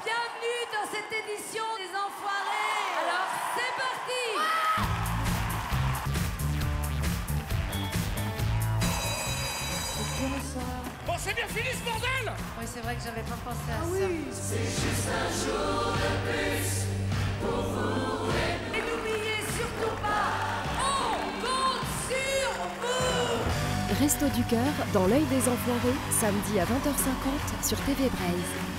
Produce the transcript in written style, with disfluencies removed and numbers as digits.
Bienvenue dans cette édition des Enfoirés. Alors, c'est parti. Bon, c'est bien fini ce bordel! Oui, c'est vrai que j'avais pas pensé à ça. Oui. C'est juste un jour de plus pour vous. Et n'oubliez surtout pas, on compte sur vous. Resto du Cœur, dans l'œil des Enfoirés, samedi à 20h50 sur TV Braise.